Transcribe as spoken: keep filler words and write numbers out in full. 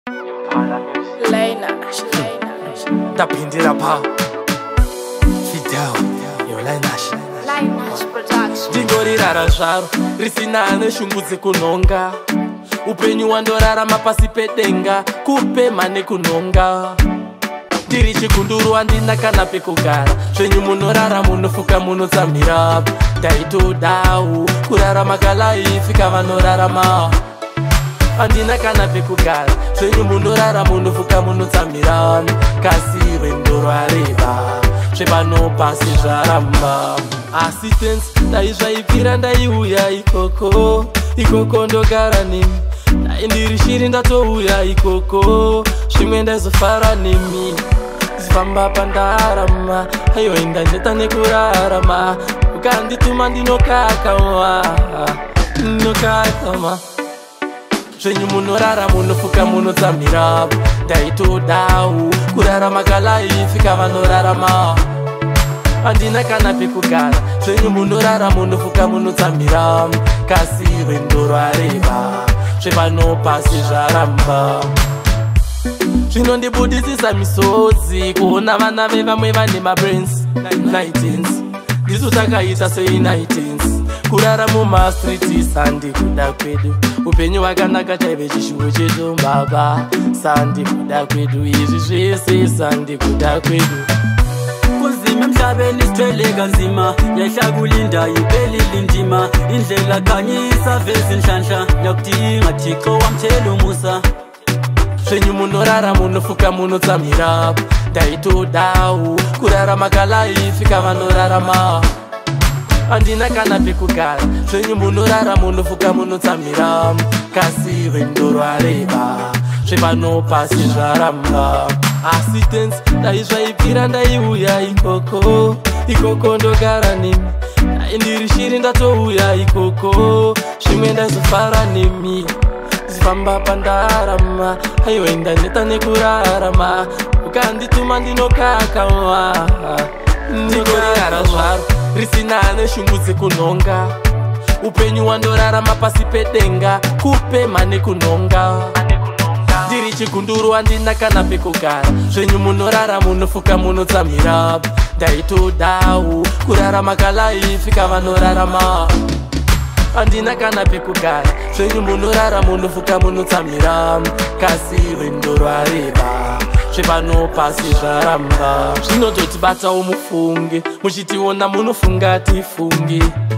Tapindira pa Fidel, yo Lainash Lainash production. Dingori rara zvaro risina neshungudze kunonga upenyu wandorarama pasi pedenga kupema nekunonga ndiri Chigunduru handina kana pekugara zvenyu munorara munofuka munotsamira ndaitodawo kurarama kalaifi kavanorarama handina kana pekugara zvenyu munorara munofuka munotsamira kasi rwendo rwareba zvepano pasi zvaramba asi tenzi dai zvaipfira ndaiuya ikoko ikoko ndogara nemi dai ndiri shiri ndatouya ikoko zvimwe ndaizofara nemi zifamba pandarama ayoenda ndeta nekurarama ukandituma ndinokakama ndinokakama zvenyu munorara munofuka munotsamira ndaitodawo kurarama kalaifi kavanorarama handina kana pekugara zvenyu munorara munofuka munotsamira kasi rwendo rwareba zvepano pasi zvaramba zvinondibudisisa misodzi kuona vana vevamwe vane mabrains nightens ndisu takaita sei nightens kurara mumastreets sandikuda kwedu upenyu hwakanaka chaive chishuwo chedu baba sandikuda kwedu izvi zvese sandikuda kwedu kunzima emhlabeni sithweleka nzima yahlakulinda yiphelile ndima indlela khanyisa vezi nhlanhla yakudinga Thixo wamthela umusa zvenyu munorara munofuka munotsamira ndaitodawo kurarama kalaifi kavanorarama handina kana pekugara zvenyu munorara munofuka munotsamira kasi rwendo rwareba zvepano pasi zvaramba asi tenzi dai zvaipfira ndaiuya ikoko ikoko ndogara nemi dai ndiri shiri ndatouya ikoko zvimwe ndaizofara nemi zifamba pandarama ayoenda ndeta nekurarama ukandituma ndinokakama ndingorara zvaro risina neshungudze kunonga upenyu wandorarama pasi pedenga kupema nekunonga ndiri Chigunduru handina kana pekugara zvenyu munorara munofuka munotsamira ndaitodawo kurarama kalaifi kavanorarama handina kana pekugara zvenyu munorara munofuka munotsamira kasi rwendo rwareba zvepano pasi zvaramba zvinototibatawo mufunge muchitiona munofunga tifunge